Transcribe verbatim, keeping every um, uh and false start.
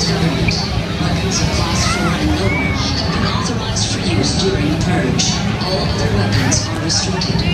government. Weapons of Class four and lower have been authorized for use during the purge. All other weapons are restricted.